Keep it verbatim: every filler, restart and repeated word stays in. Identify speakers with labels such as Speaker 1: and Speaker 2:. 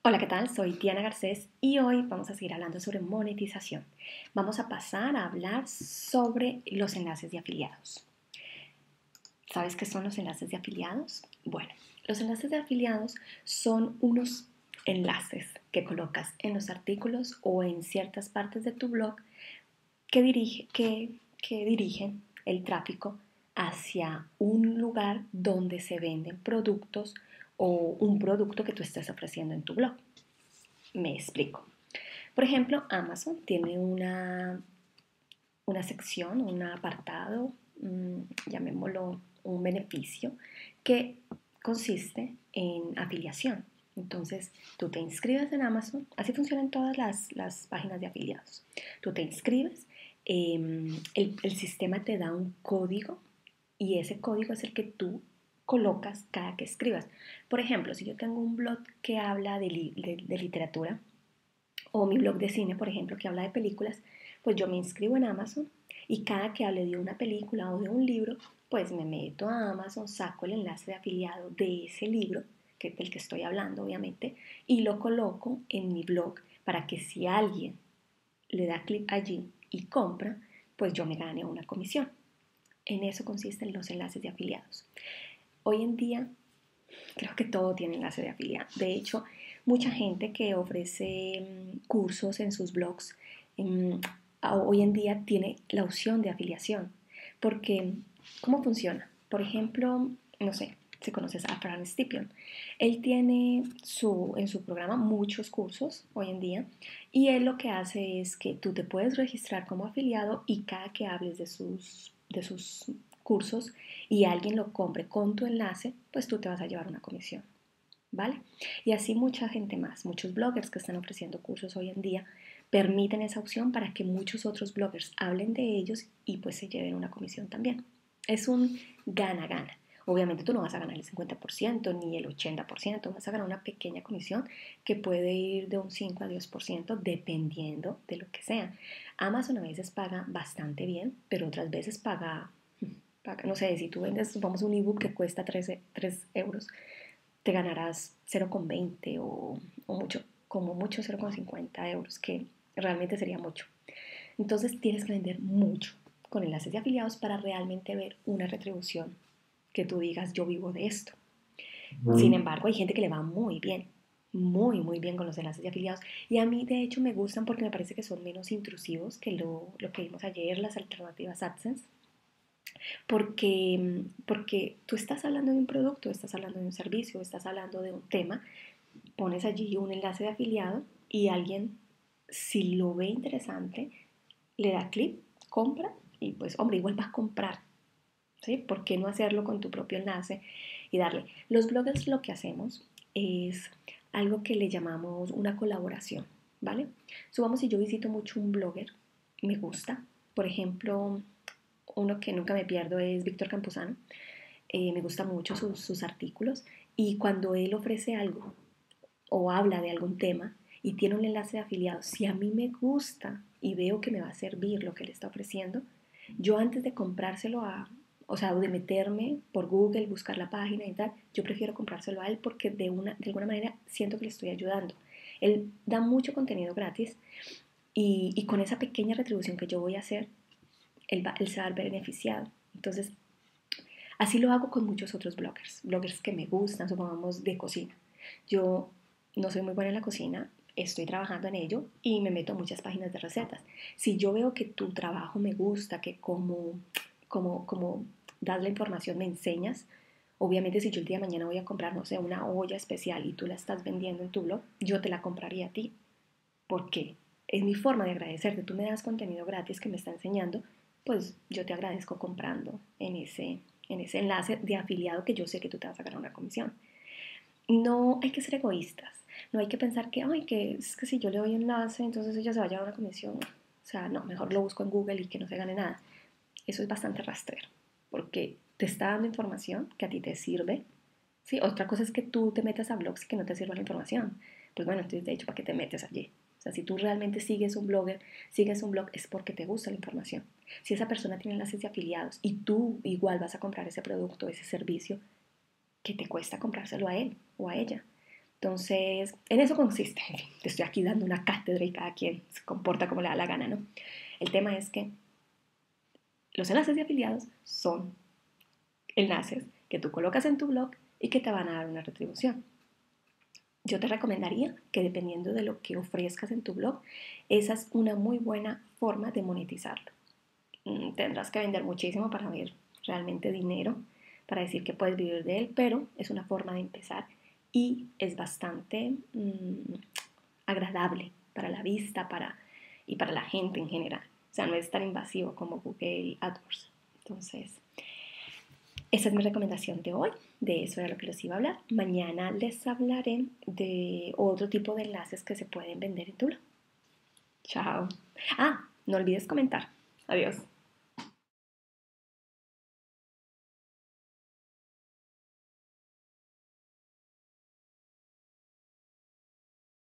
Speaker 1: Hola, ¿qué tal? Soy Diana Garcés y hoy vamos a seguir hablando sobre monetización. Vamos a pasar a hablar sobre los enlaces de afiliados. ¿Sabes qué son los enlaces de afiliados? Bueno, los enlaces de afiliados son unos enlaces que colocas en los artículos o en ciertas partes de tu blog que, dirige, que, que dirigen el tráfico hacia un lugar donde se venden productos o un producto que tú estés ofreciendo en tu blog. Me explico. Por ejemplo, Amazon tiene una, una sección, un apartado, mmm, llamémoslo un beneficio, que consiste en afiliación. Entonces, tú te inscribes en Amazon, así funcionan todas las, las páginas de afiliados. Tú te inscribes, eh, el, el sistema te da un código y ese código es el que tú colocas cada que escribas. Por ejemplo, si yo tengo un blog que habla de, li, de, de literatura, o mi blog de cine, por ejemplo, que habla de películas, pues yo me inscribo en Amazon y cada que hable de una película o de un libro, pues me meto a Amazon, saco el enlace de afiliado de ese libro, que es del que estoy hablando, obviamente, y lo coloco en mi blog para que si alguien le da clic allí y compra, pues yo me gane una comisión. En eso consisten los enlaces de afiliados. Hoy en día creo que todo tiene enlace de afiliado. De hecho, mucha gente que ofrece um, cursos en sus blogs um, hoy en día tiene la opción de afiliación. Porque, ¿cómo funciona? Por ejemplo, no sé, si conoces a Fran Stippion. Él tiene su, en su programa muchos cursos hoy en día y él lo que hace es que tú te puedes registrar como afiliado y cada que hables de sus, de sus cursos y alguien lo compre con tu enlace, pues tú te vas a llevar una comisión, ¿vale? Y así mucha gente más, muchos bloggers que están ofreciendo cursos hoy en día permiten esa opción para que muchos otros bloggers hablen de ellos y pues se lleven una comisión también. Es un gana-gana. Obviamente tú no vas a ganar el cincuenta por ciento ni el ochenta por ciento, vas a ganar una pequeña comisión que puede ir de un cinco a diez por ciento dependiendo de lo que sea. Amazon a veces paga bastante bien, pero otras veces paga, paga no sé, si tú vendes, supongamos un ebook que cuesta tres euros, te ganarás cero coma veinte o, o mucho, como mucho cero coma cincuenta euros, que realmente sería mucho. Entonces tienes que vender mucho con enlaces de afiliados para realmente ver una retribución que tú digas yo vivo de esto. Sin embargo, hay gente que le va muy bien, muy, muy bien con los enlaces de afiliados. Y a mí, de hecho, me gustan porque me parece que son menos intrusivos que lo, lo que vimos ayer, las alternativas AdSense. Porque, porque tú estás hablando de un producto, estás hablando de un servicio, estás hablando de un tema, pones allí un enlace de afiliado y alguien, si lo ve interesante, le da clic, compra y pues, hombre, igual vas a comprar. ¿Sí? ¿Por qué no hacerlo con tu propio enlace y darle? Los bloggers lo que hacemos es algo que le llamamos una colaboración, ¿vale? Supongamos si yo visito mucho un blogger, me gusta, por ejemplo, uno que nunca me pierdo es Víctor Campuzano, eh, me gusta mucho sus, sus artículos y cuando él ofrece algo o habla de algún tema y tiene un enlace de afiliado, si a mí me gusta y veo que me va a servir lo que él está ofreciendo, yo antes de comprárselo a, o sea, de meterme por Google, buscar la página y tal, yo prefiero comprárselo a él porque de, una, de alguna manera siento que le estoy ayudando. Él da mucho contenido gratis y, y con esa pequeña retribución que yo voy a hacer, él, va, él se va a ver beneficiado. Entonces, así lo hago con muchos otros bloggers, bloggers que me gustan, supongamos de cocina. Yo no soy muy buena en la cocina, estoy trabajando en ello y me meto a muchas páginas de recetas. Si yo veo que tu trabajo me gusta, que como, como, como das la información me enseñas, obviamente si yo el día de mañana voy a comprar, no sé, una olla especial y tú la estás vendiendo en tu blog, yo te la compraría a ti. ¿Por qué? Es mi forma de agradecerte. Tú me das contenido gratis que me está enseñando, pues yo te agradezco comprando en ese, en ese enlace de afiliado que yo sé que tú te vas a ganar una comisión. No hay que ser egoístas. No hay que pensar que, ay, que es que si yo le doy enlace, entonces ella se va a llevar una comisión. O sea, no, mejor lo busco en Google y que no se gane nada. Eso es bastante rastrero, porque te está dando información que a ti te sirve. Sí, otra cosa es que tú te metas a blogs que no te sirva la información. Pues bueno, entonces de hecho, ¿para qué te metes allí? O sea, si tú realmente sigues un blogger, sigues un blog, es porque te gusta la información. Si esa persona tiene enlaces de afiliados y tú igual vas a comprar ese producto, ese servicio, ¿qué te cuesta comprárselo a él o a ella? Entonces, en eso consiste. En fin, te estoy aquí dando una cátedra y cada quien se comporta como le da la gana, ¿no? El tema es que los enlaces de afiliados son enlaces que tú colocas en tu blog y que te van a dar una retribución. Yo te recomendaría que dependiendo de lo que ofrezcas en tu blog, esa es una muy buena forma de monetizarlo. Mm, Tendrás que vender muchísimo para ver realmente dinero, para decir que puedes vivir de él, pero es una forma de empezar y es bastante mmm, agradable para la vista para, y para la gente en general. O sea, no es tan invasivo como Google AdWords. Entonces, esa es mi recomendación de hoy. De eso era lo que les iba a hablar. Mañana les hablaré de otro tipo de enlaces que se pueden vender en tu blog. Chao. Ah, no olvides comentar. Adiós.